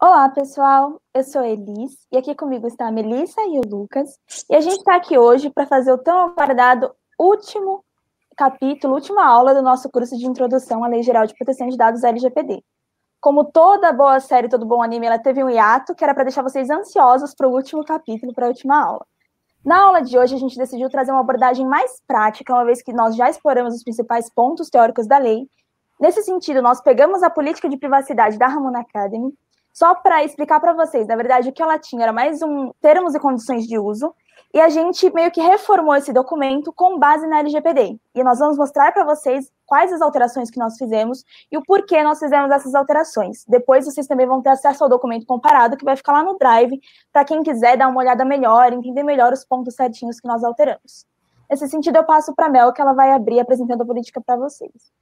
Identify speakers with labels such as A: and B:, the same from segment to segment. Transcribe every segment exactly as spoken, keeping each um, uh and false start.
A: Olá, pessoal. Eu sou a Elis e aqui comigo está a Melissa e o Lucas. E a gente está aqui hoje para fazer o tão aguardado último capítulo, última aula do nosso curso de Introdução à Lei Geral de Proteção de Dados L G P D. Como toda boa série, todo bom anime, ela teve um hiato que era para deixar vocês ansiosos para o último capítulo, para a última aula. Na aula de hoje, a gente decidiu trazer uma abordagem mais prática, uma vez que nós já exploramos os principais pontos teóricos da lei. Nesse sentido, nós pegamos a política de privacidade da Ramon Academy, só para explicar para vocês, na verdade, o que ela tinha era mais um termos e condições de uso, e a gente meio que reformou esse documento com base na L G P D. E nós vamos mostrar para vocês quais as alterações que nós fizemos e o porquê nós fizemos essas alterações. Depois vocês também vão ter acesso ao documento comparado, que vai ficar lá no Drive, para quem quiser dar uma olhada melhor, entender melhor os pontos certinhos que nós alteramos. Nesse sentido, eu passo para a Mel, que ela vai abrir apresentando a política para vocês.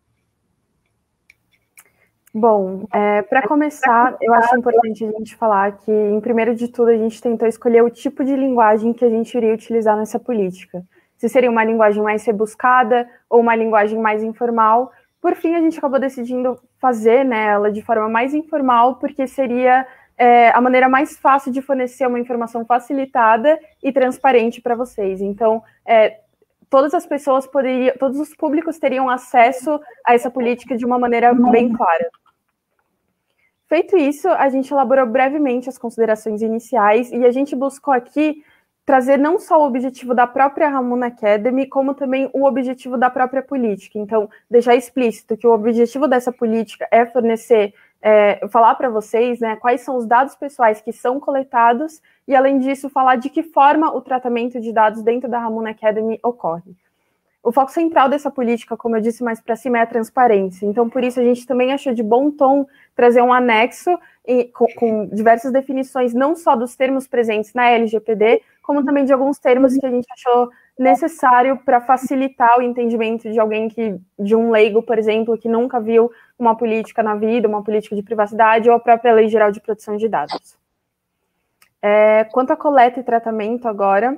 B: Bom, é, para começar, eu acho importante a gente falar que, em primeiro de tudo, a gente tentou escolher o tipo de linguagem que a gente iria utilizar nessa política. Se seria uma linguagem mais rebuscada ou uma linguagem mais informal. Por fim, a gente acabou decidindo fazer, né, ela de forma mais informal, porque seria é, a maneira mais fácil de fornecer uma informação facilitada e transparente para vocês. Então, é, todas as pessoas poderiam, todos os públicos teriam acesso a essa política de uma maneira bem clara. Feito isso, a gente elaborou brevemente as considerações iniciais e a gente buscou aqui trazer não só o objetivo da própria Ramon Academy, como também o objetivo da própria política. Então, deixar explícito que o objetivo dessa política é fornecer, é, falar para vocês, né, quais são os dados pessoais que são coletados e, além disso, falar de que forma o tratamento de dados dentro da Ramon Academy ocorre. O foco central dessa política, como eu disse mais para cima, é a transparência. Então, por isso, a gente também achou de bom tom trazer um anexo e, com, com diversas definições, não só dos termos presentes na L G P D, como também de alguns termos que a gente achou necessário para facilitar o entendimento de alguém que, de um leigo, por exemplo, que nunca viu uma política na vida, uma política de privacidade ou a própria Lei Geral de Proteção de Dados. É, quanto à coleta e tratamento agora,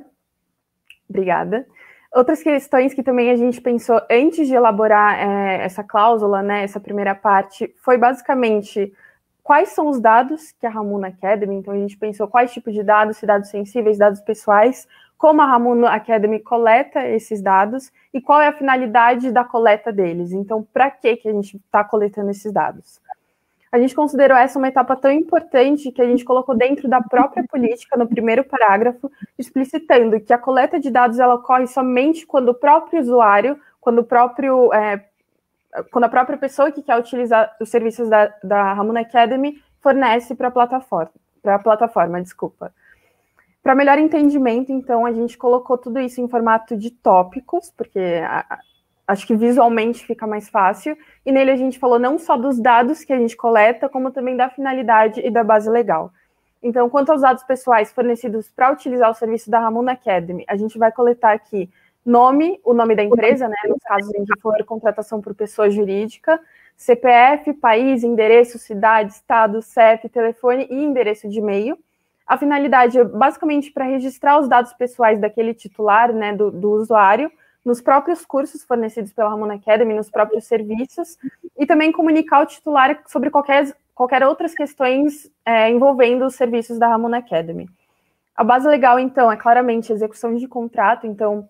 B: obrigada. Outras questões que também a gente pensou antes de elaborar é, essa cláusula, né, essa primeira parte, foi basicamente quais são os dados que a Ramon Academy, então a gente pensou quais tipos de dados, se dados sensíveis, dados pessoais, como a Ramon Academy coleta esses dados e qual é a finalidade da coleta deles. Então, para que que a gente está coletando esses dados? A gente considerou essa uma etapa tão importante que a gente colocou dentro da própria política, no primeiro parágrafo, explicitando que a coleta de dados ela ocorre somente quando o próprio usuário, quando, o próprio, é, quando a própria pessoa que quer utilizar os serviços da, da Ramon Academy fornece para a plataforma, para a plataforma, desculpa. Para melhor entendimento, então, a gente colocou tudo isso em formato de tópicos, porque a, acho que visualmente fica mais fácil, e nele a gente falou não só dos dados que a gente coleta, como também da finalidade e da base legal. Então, quanto aos dados pessoais fornecidos para utilizar o serviço da Ramon Academy, a gente vai coletar aqui nome, o nome da empresa, né, nos casos em que for contratação por pessoa jurídica, C P F, país, endereço, cidade, estado, C E P, telefone e endereço de e-mail. A finalidade é basicamente para registrar os dados pessoais daquele titular, né, do, do usuário, nos próprios cursos fornecidos pela Ramon Academy, nos próprios serviços, e também comunicar ao titular sobre qualquer, qualquer outras questões é, envolvendo os serviços da Ramon Academy. A base legal, então, é claramente a execução de contrato, então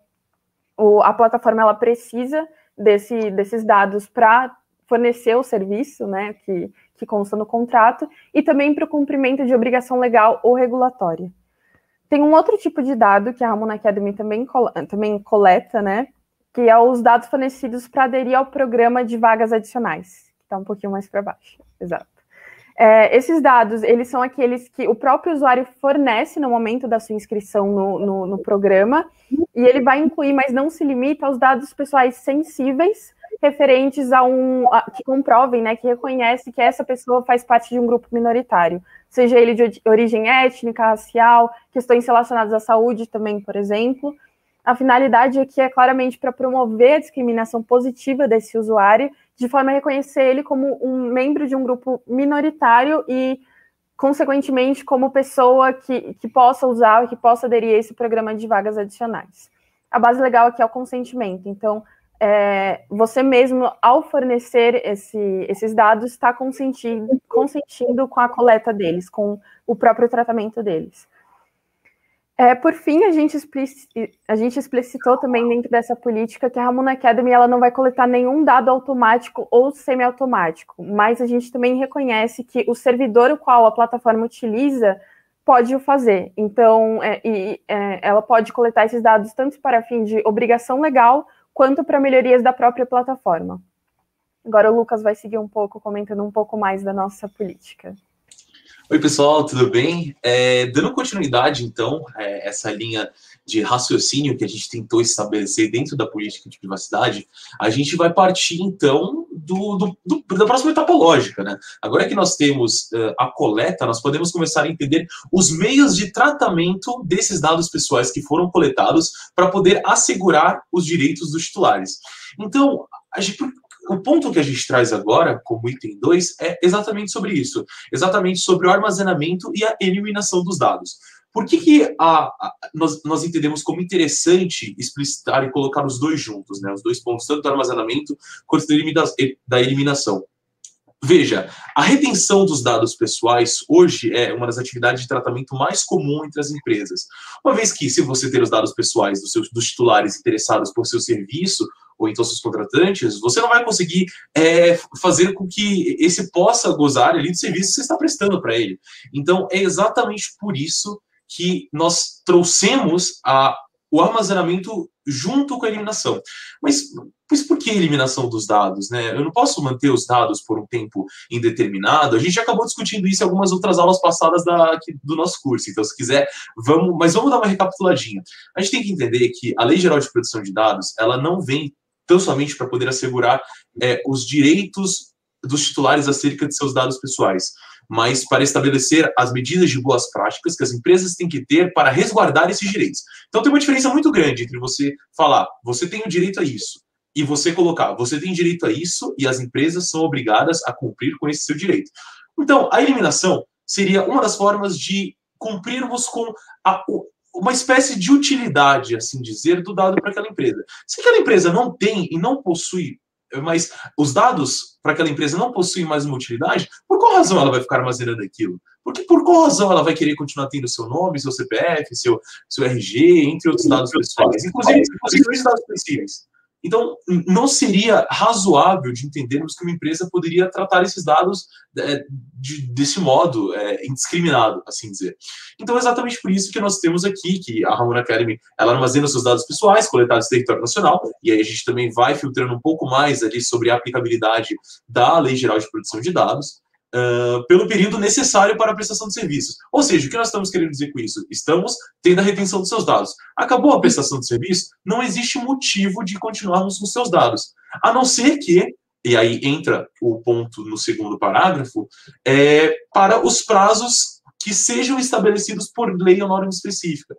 B: o, a plataforma ela precisa desse, desses dados para fornecer o serviço, né, que, que consta no contrato, e também para o cumprimento de obrigação legal ou regulatória. Tem um outro tipo de dado que a Ramon Academy também, também coleta, né, que é os dados fornecidos para aderir ao programa de vagas adicionais, que está um pouquinho mais para baixo, exato. É, esses dados, eles são aqueles que o próprio usuário fornece no momento da sua inscrição no, no, no programa, e ele vai incluir, mas não se limita aos dados pessoais sensíveis referentes a um, a, que comprovem, né, que reconhece que essa pessoa faz parte de um grupo minoritário, seja ele de origem étnica, racial, questões relacionadas à saúde também, por exemplo. A finalidade aqui é claramente para promover a discriminação positiva desse usuário, de forma a reconhecer ele como um membro de um grupo minoritário e, consequentemente, como pessoa que, que possa usar, que possa aderir a esse programa de vagas adicionais. A base legal aqui é o consentimento. Então, é, você mesmo, ao fornecer esse, esses dados, está consentindo, consentindo com a coleta deles, com o próprio tratamento deles. É, por fim, a gente, a gente explicitou também dentro dessa política que a Ramona Academy ela não vai coletar nenhum dado automático ou semiautomático, mas a gente também reconhece que o servidor o qual a plataforma utiliza pode o fazer. Então, é, e, é, ela pode coletar esses dados tanto para fim de obrigação legal, quanto para melhorias da própria plataforma. Agora o Lucas vai seguir um pouco, comentando um pouco mais da nossa política.
C: Oi, pessoal, tudo bem? É, dando continuidade, então, é, essa linha de raciocínio que a gente tentou estabelecer dentro da política de privacidade, a gente vai partir, então, do, do, do, da próxima etapa lógica, né? Agora que nós temos uh, a coleta, nós podemos começar a entender os meios de tratamento desses dados pessoais que foram coletados para poder assegurar os direitos dos titulares. Então, a gente... O ponto que a gente traz agora, como item dois, é exatamente sobre isso. Exatamente sobre o armazenamento e a eliminação dos dados. Por que, que a, a, nós, nós entendemos como interessante explicitar e colocar os dois juntos, né? Os dois pontos, tanto do armazenamento quanto da, elimina, da eliminação? Veja, a retenção dos dados pessoais hoje é uma das atividades de tratamento mais comum entre as empresas. Uma vez que, se você ter os dados pessoais dos, seus, dos titulares interessados por seu serviço, ou então seus contratantes, você não vai conseguir é, fazer com que esse possa gozar ali do serviço que você está prestando para ele. Então, é exatamente por isso que nós trouxemos a, o armazenamento junto com a eliminação. Mas, mas por que a eliminação dos dados, né? Eu não posso manter os dados por um tempo indeterminado. A gente já acabou discutindo isso em algumas outras aulas passadas da, aqui, do nosso curso. Então, se quiser, vamos... Mas vamos dar uma recapituladinha. A gente tem que entender que a Lei Geral de Proteção de Dados, ela não vem tão somente para poder assegurar é, os direitos dos titulares acerca de seus dados pessoais, mas para estabelecer as medidas de boas práticas que as empresas têm que ter para resguardar esses direitos. Então tem uma diferença muito grande entre você falar, você tem o direito a isso, e você colocar, você tem direito a isso, e as empresas são obrigadas a cumprir com esse seu direito. Então, a eliminação seria uma das formas de cumprirmos com a, uma espécie de utilidade, assim dizer, do dado para aquela empresa. Se aquela empresa não tem e não possui, mas os dados para aquela empresa não possuem mais uma utilidade, por qual razão ela vai ficar armazenando aquilo? Porque por qual razão ela vai querer continuar tendo seu nome, seu C P F, seu, seu R G, entre outros dados pessoais, inclusive, inclusive os dados sensíveis. Então, não seria razoável de entendermos que uma empresa poderia tratar esses dados é, de, desse modo, é, indiscriminado, assim dizer. Então, é exatamente por isso que nós temos aqui que a Ramona Academy, ela armazena seus dados pessoais coletados no território nacional, e aí a gente também vai filtrando um pouco mais ali sobre a aplicabilidade da Lei Geral de Proteção de Dados, Uh, pelo período necessário para a prestação de serviços. Ou seja, o que nós estamos querendo dizer com isso? Estamos tendo a retenção dos seus dados. Acabou a prestação de serviço, não existe motivo de continuarmos com seus dados. A não ser que, e aí entra o ponto no segundo parágrafo, é, para os prazos que sejam estabelecidos por lei ou norma específica.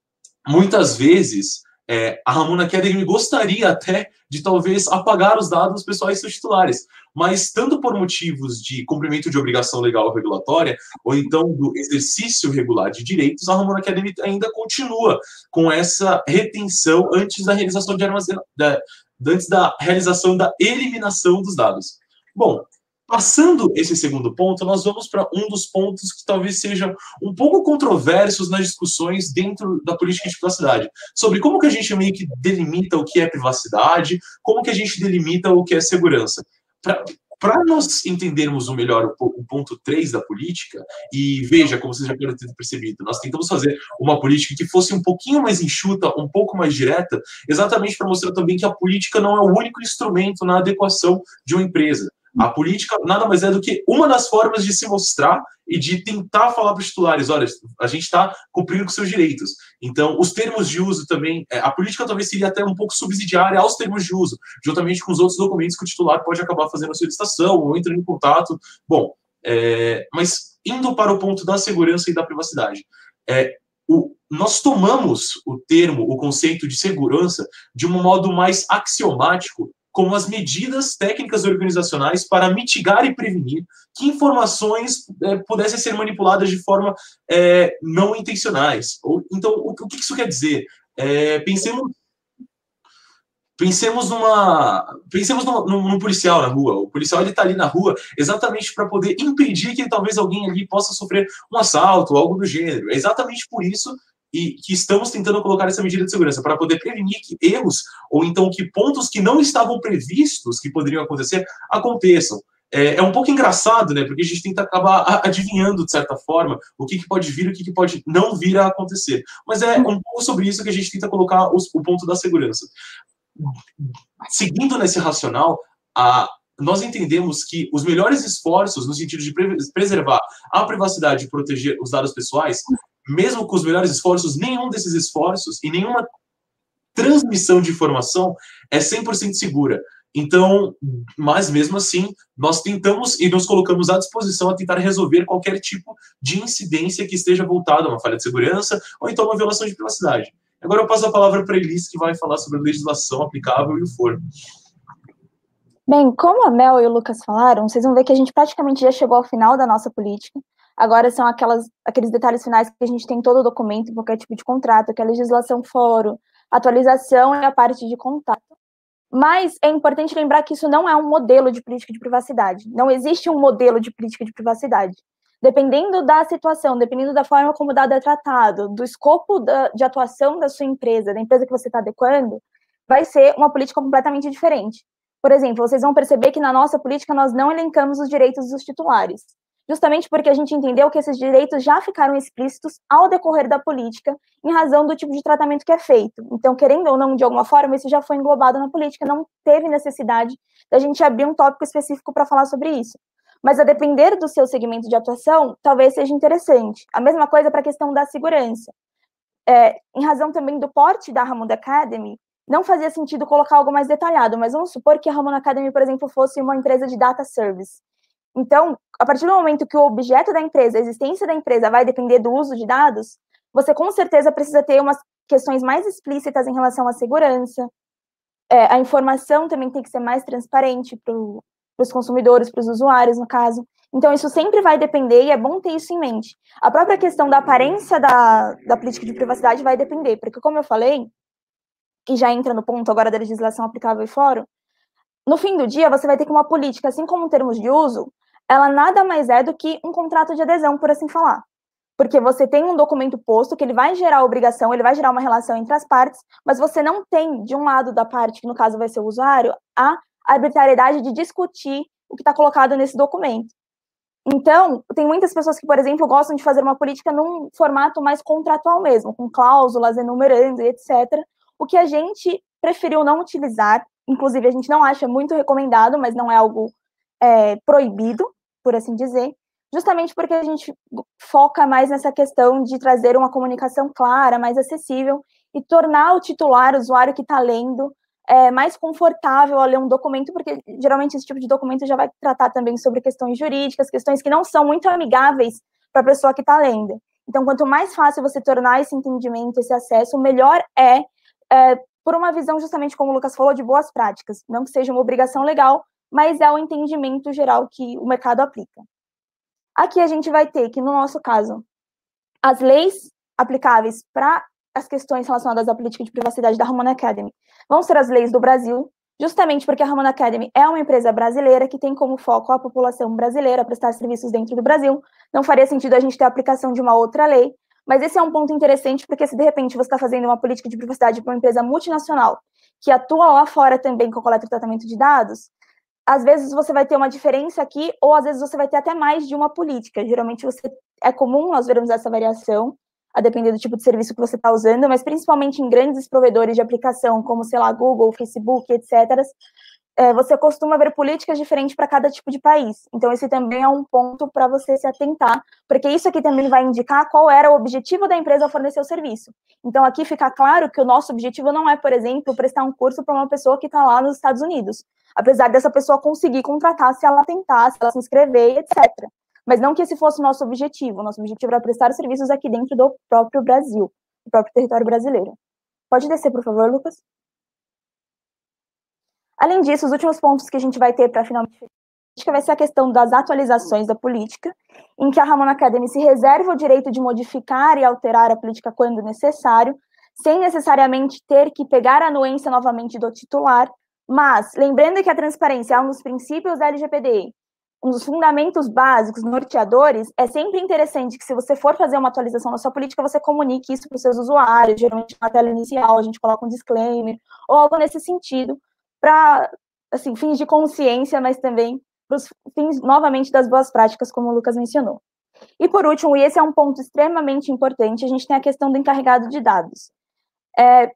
C: Muitas vezes, é, a Ramona Academy gostaria até de talvez apagar os dados pessoais dos titulares, mas tanto por motivos de cumprimento de obrigação legal ou regulatória, ou então do exercício regular de direitos, a Ramona Academy ainda continua com essa retenção antes da realização de armazenamento, da, antes da realização da eliminação dos dados. Bom, passando esse segundo ponto, nós vamos para um dos pontos que talvez sejam um pouco controversos nas discussões dentro da política de privacidade, sobre como que a gente meio que delimita o que é privacidade, como que a gente delimita o que é segurança. Para nós entendermos o melhor o, o ponto três da política, e veja, como vocês já podem ter percebido, nós tentamos fazer uma política que fosse um pouquinho mais enxuta, um pouco mais direta, exatamente para mostrar também que a política não é o único instrumento na adequação de uma empresa. A política nada mais é do que uma das formas de se mostrar e de tentar falar para os titulares, olha, a gente está cumprindo com seus direitos. Então, os termos de uso também, a política talvez seria até um pouco subsidiária aos termos de uso, juntamente com os outros documentos que o titular pode acabar fazendo a solicitação ou entrando em contato. Bom, é, mas indo para o ponto da segurança e da privacidade, é, o, nós tomamos o termo, o conceito de segurança, de um modo mais axiomático, como as medidas técnicas organizacionais para mitigar e prevenir que informações é, pudessem ser manipuladas de forma é, não intencionais. Ou, então, o, o que isso quer dizer? É, pensemos, Pensemos numa, pensemos num, num, num policial na rua. O policial ele está ali na rua exatamente para poder impedir que talvez alguém ali possa sofrer um assalto ou algo do gênero. É exatamente por isso e que estamos tentando colocar essa medida de segurança, para poder prevenir que erros ou então que pontos que não estavam previstos que poderiam acontecer aconteçam. É, é um pouco engraçado, né? Porque a gente tenta acabar adivinhando, de certa forma, o que, que pode vir e o que, que pode não vir a acontecer. Mas é um pouco sobre isso que a gente tenta colocar os, o ponto da segurança. Seguindo nesse racional, a, nós entendemos que os melhores esforços no sentido de pre preservar a privacidade e proteger os dados pessoais, mesmo com os melhores esforços, nenhum desses esforços e nenhuma transmissão de informação é cem por cento segura. Então, mas mesmo assim, nós tentamos e nos colocamos à disposição a tentar resolver qualquer tipo de incidência que esteja voltada a uma falha de segurança ou então uma violação de privacidade. Agora eu passo a palavra para a Elis, que vai falar sobre a legislação aplicável e o foro.
A: Bem, como a Mel e o Lucas falaram, vocês vão ver que a gente praticamente já chegou ao final da nossa política. Agora são aquelas, aqueles detalhes finais que a gente tem em todo o documento, qualquer tipo de contrato, que é a legislação foro, atualização e a parte de contato. Mas é importante lembrar que isso não é um modelo de política de privacidade. Não existe um modelo de política de privacidade. Dependendo da situação, dependendo da forma como o dado é tratado, do escopo da, de atuação da sua empresa, da empresa que você está adequando, vai ser uma política completamente diferente. Por exemplo, vocês vão perceber que na nossa política nós não elencamos os direitos dos titulares, justamente porque a gente entendeu que esses direitos já ficaram explícitos ao decorrer da política, em razão do tipo de tratamento que é feito. Então, querendo ou não, de alguma forma, isso já foi englobado na política, não teve necessidade da gente abrir um tópico específico para falar sobre isso. Mas, a depender do seu segmento de atuação, talvez seja interessante. A mesma coisa para a questão da segurança. É, em razão também do porte da Ramon Academy, não fazia sentido colocar algo mais detalhado, mas vamos supor que a Ramon Academy, por exemplo, fosse uma empresa de data service. Então, a partir do momento que o objeto da empresa, a existência da empresa vai depender do uso de dados, você com certeza precisa ter umas questões mais explícitas em relação à segurança. É, a informação também tem que ser mais transparente para os consumidores, para os usuários, no caso. Então, isso sempre vai depender e é bom ter isso em mente. A própria questão da aparência da, da política de privacidade vai depender, porque, como eu falei, e já entra no ponto agora da legislação aplicável e fórum, no fim do dia, você vai ter que uma política, assim como termos de uso, ela nada mais é do que um contrato de adesão, por assim falar. Porque você tem um documento posto que ele vai gerar obrigação, ele vai gerar uma relação entre as partes, mas você não tem, de um lado da parte, que no caso vai ser o usuário, a arbitrariedade de discutir o que está colocado nesse documento. Então, tem muitas pessoas que, por exemplo, gostam de fazer uma política num formato mais contratual mesmo, com cláusulas, enumerando e etcétera, o que a gente preferiu não utilizar, inclusive a gente não acha muito recomendado, mas não é algo é, proibido, por assim dizer, justamente porque a gente foca mais nessa questão de trazer uma comunicação clara, mais acessível, e tornar o titular, o usuário que está lendo, é, mais confortável a ler um documento, porque geralmente esse tipo de documento já vai tratar também sobre questões jurídicas, questões que não são muito amigáveis para a pessoa que está lendo. Então, quanto mais fácil você tornar esse entendimento, esse acesso, melhor é, é por uma visão, justamente como o Lucas falou, de boas práticas. Não que seja uma obrigação legal, mas é o entendimento geral que o mercado aplica. Aqui a gente vai ter que, no nosso caso, as leis aplicáveis para as questões relacionadas à política de privacidade da Ramon Academy vão ser as leis do Brasil, justamente porque a Ramon Academy é uma empresa brasileira que tem como foco a população brasileira, prestar serviços dentro do Brasil. Não faria sentido a gente ter a aplicação de uma outra lei, mas esse é um ponto interessante, porque se de repente você está fazendo uma política de privacidade para uma empresa multinacional que atua lá fora também com coleta e tratamento de dados, às vezes você vai ter uma diferença aqui, ou às vezes você vai ter até mais de uma política. Geralmente você, é comum nós vermos essa variação, a depender do tipo de serviço que você está usando, mas principalmente em grandes provedores de aplicação, como, sei lá, Google, Facebook, etcétera, é, você costuma ver políticas diferentes para cada tipo de país. Então, esse também é um ponto para você se atentar, porque isso aqui também vai indicar qual era o objetivo da empresa ao fornecer o serviço. Então, aqui fica claro que o nosso objetivo não é, por exemplo, prestar um curso para uma pessoa que está lá nos Estados Unidos, apesar dessa pessoa conseguir contratar se ela tentar, se ela se inscrever, etcétera. Mas não que esse fosse o nosso objetivo. O nosso objetivo era prestar serviços aqui dentro do próprio Brasil, do próprio território brasileiro. Pode descer, por favor, Lucas? Além disso, os últimos pontos que a gente vai ter para finalmente vai ser a questão das atualizações da política, em que a Ramon Academy se reserva o direito de modificar e alterar a política quando necessário, sem necessariamente ter que pegar a anuência novamente do titular, mas lembrando que a transparência é um dos princípios da L G P D, um dos fundamentos básicos, norteadores, é sempre interessante que se você for fazer uma atualização na sua política, você comunique isso para os seus usuários, geralmente na tela inicial a gente coloca um disclaimer, ou algo nesse sentido, para, assim, fins de consciência, mas também para os fins, novamente, das boas práticas, como o Lucas mencionou. E por último, e esse é um ponto extremamente importante, a gente tem a questão do encarregado de dados. É,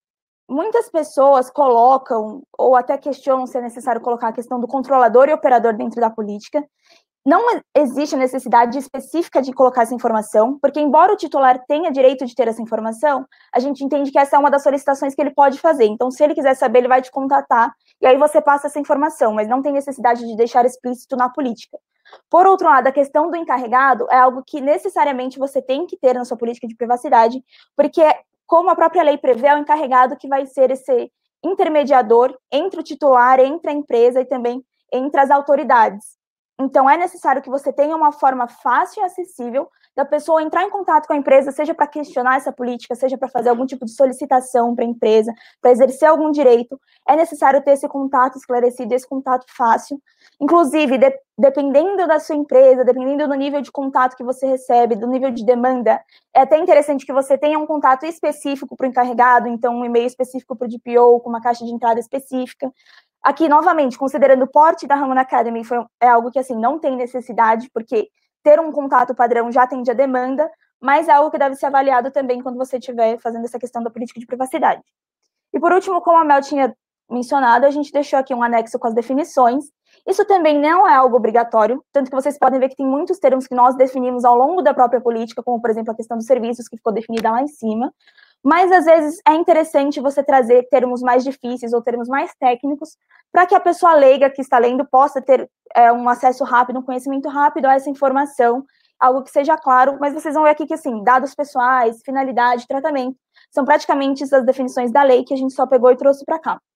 A: muitas pessoas colocam, ou até questionam se é necessário colocar a questão do controlador e operador dentro da política. Não existe necessidade específica de colocar essa informação, porque embora o titular tenha direito de ter essa informação, a gente entende que essa é uma das solicitações que ele pode fazer. Então, se ele quiser saber, ele vai te contatar, e aí você passa essa informação, mas não tem necessidade de deixar explícito na política. Por outro lado, a questão do encarregado é algo que necessariamente você tem que ter na sua política de privacidade, porque, como a própria lei prevê, é o encarregado que vai ser esse intermediador entre o titular, entre a empresa e também entre as autoridades. Então, é necessário que você tenha uma forma fácil e acessível da pessoa entrar em contato com a empresa, seja para questionar essa política, seja para fazer algum tipo de solicitação para a empresa, para exercer algum direito. É necessário ter esse contato esclarecido, esse contato fácil. Inclusive, de, dependendo da sua empresa, dependendo do nível de contato que você recebe, do nível de demanda, é até interessante que você tenha um contato específico para o encarregado, então um e-mail específico para o D P O, com uma caixa de entrada específica. Aqui, novamente, considerando o porte da Ramon Academy, foi, é algo que, assim, não tem necessidade, porque ter um contato padrão já atende a demanda, mas é algo que deve ser avaliado também quando você estiver fazendo essa questão da política de privacidade. E, por último, como a Mel tinha mencionado, a gente deixou aqui um anexo com as definições. Isso também não é algo obrigatório, tanto que vocês podem ver que tem muitos termos que nós definimos ao longo da própria política, como, por exemplo, a questão dos serviços, que ficou definida lá em cima. Mas, às vezes, é interessante você trazer termos mais difíceis ou termos mais técnicos para que a pessoa leiga que está lendo possa ter é, um acesso rápido, um conhecimento rápido a essa informação, algo que seja claro, mas vocês vão ver aqui que, assim, dados pessoais, finalidade, tratamento, são praticamente as definições da lei que a gente só pegou e trouxe para cá.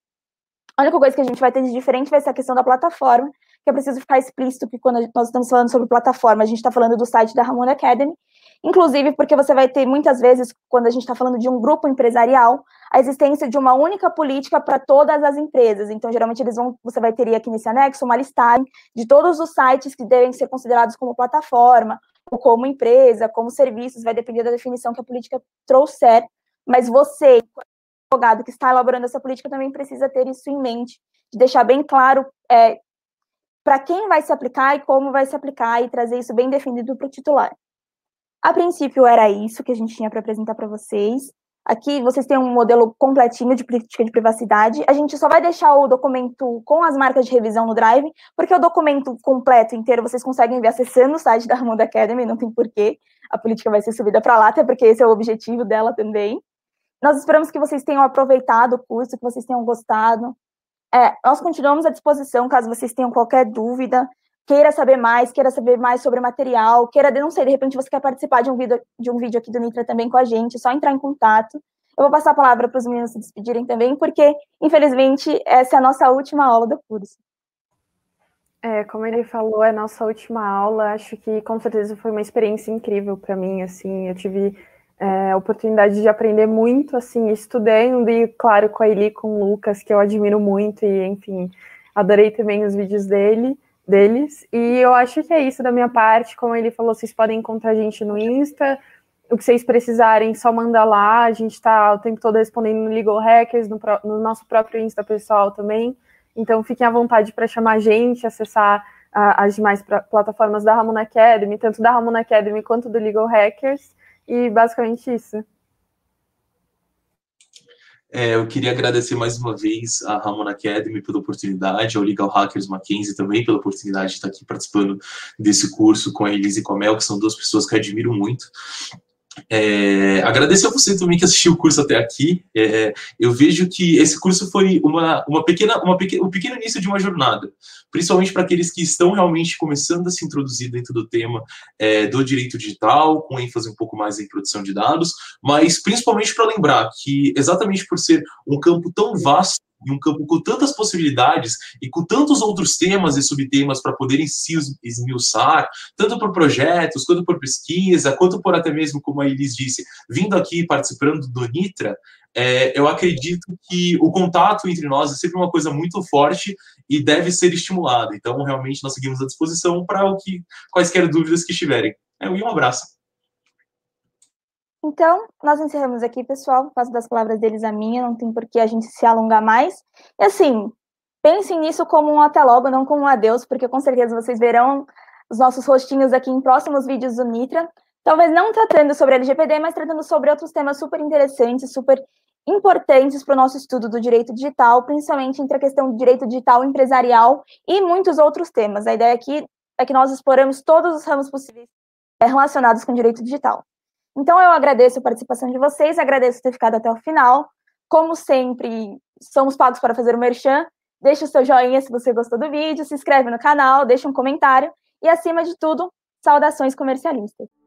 A: A única coisa que a gente vai ter de diferente vai ser a questão da plataforma, que é preciso ficar explícito que quando nós estamos falando sobre plataforma, a gente está falando do site da Ramon Academy, inclusive porque você vai ter muitas vezes, quando a gente está falando de um grupo empresarial, a existência de uma única política para todas as empresas. Então, geralmente, eles vão, você vai ter aqui nesse anexo uma listagem de todos os sites que devem ser considerados como plataforma, ou como empresa, como serviços, vai depender da definição que a política trouxer, mas você, advogado que está elaborando essa política, também precisa ter isso em mente, de deixar bem claro é, para quem vai se aplicar e como vai se aplicar, e trazer isso bem definido para o titular. A princípio, era isso que a gente tinha para apresentar para vocês. Aqui, vocês têm um modelo completinho de política de privacidade. A gente só vai deixar o documento com as marcas de revisão no Drive, porque o documento completo inteiro vocês conseguem ver acessando o site da Ramon Academy, não tem porquê. A política vai ser subida para lá, até porque esse é o objetivo dela também. Nós esperamos que vocês tenham aproveitado o curso, que vocês tenham gostado. É, nós continuamos à disposição, caso vocês tenham qualquer dúvida, queira saber mais, queira saber mais sobre material, queira, não sei, de repente você quer participar de um vídeo, de um vídeo aqui do Nitra também com a gente, é só entrar em contato. Eu vou passar a palavra para os meninos se despedirem também, porque, infelizmente, essa é a nossa última aula do curso.
B: É, como ele falou, é a nossa última aula, acho que com certeza foi uma experiência incrível para mim, assim, eu tive é, a oportunidade de aprender muito, assim, estudando e, claro, com a Eli, com o Lucas, que eu admiro muito e, enfim, adorei também os vídeos dele, deles, e eu acho que é isso da minha parte. Como ele falou, vocês podem encontrar a gente no Insta, o que vocês precisarem, só manda lá, a gente está o tempo todo respondendo no Legal Hackers, no, pro, no nosso próprio Insta pessoal também, então fiquem à vontade para chamar a gente, acessar a, as demais pra, plataformas da Ramon Academy, tanto da Ramon Academy quanto do Legal Hackers, e basicamente isso.
C: É, eu queria agradecer mais uma vez a Ramon Academy pela oportunidade, ao Legal Hackers Mackenzie também pela oportunidade de estar aqui participando desse curso com a Elise e com a Mel, que são duas pessoas que eu admiro muito. É, agradecer a você também que assistiu o curso até aqui. É, eu vejo que esse curso foi uma, uma pequena, uma pequena, um pequeno início de uma jornada, principalmente para aqueles que estão realmente começando a se introduzir dentro do tema é, do direito digital, com ênfase um pouco mais em produção de dados, mas principalmente para lembrar que, exatamente por ser um campo tão vasto, em um campo com tantas possibilidades e com tantos outros temas e subtemas para poderem se esmiuçar, tanto por projetos, quanto por pesquisa, quanto por até mesmo, como a Elis disse, vindo aqui participando do Nitra, é, eu acredito que o contato entre nós é sempre uma coisa muito forte e deve ser estimulado. Então, realmente, nós seguimos à disposição para o que quaisquer dúvidas que estiverem. É, e um abraço.
A: Então, nós encerramos aqui, pessoal. Faço das palavras deles a minha, não tem por que a gente se alongar mais. E assim, pensem nisso como um até logo, não como um adeus, porque com certeza vocês verão os nossos rostinhos aqui em próximos vídeos do Nitra. Talvez não tratando sobre L G P D, mas tratando sobre outros temas super interessantes, super importantes para o nosso estudo do direito digital, principalmente entre a questão do direito digital empresarial e muitos outros temas. A ideia aqui é que nós exploramos todos os ramos possíveis relacionados com direito digital. Então, eu agradeço a participação de vocês, agradeço ter ficado até o final. Como sempre, somos pagos para fazer o merchan. Deixe o seu joinha se você gostou do vídeo, se inscreve no canal, deixa um comentário e, acima de tudo, saudações comercialistas.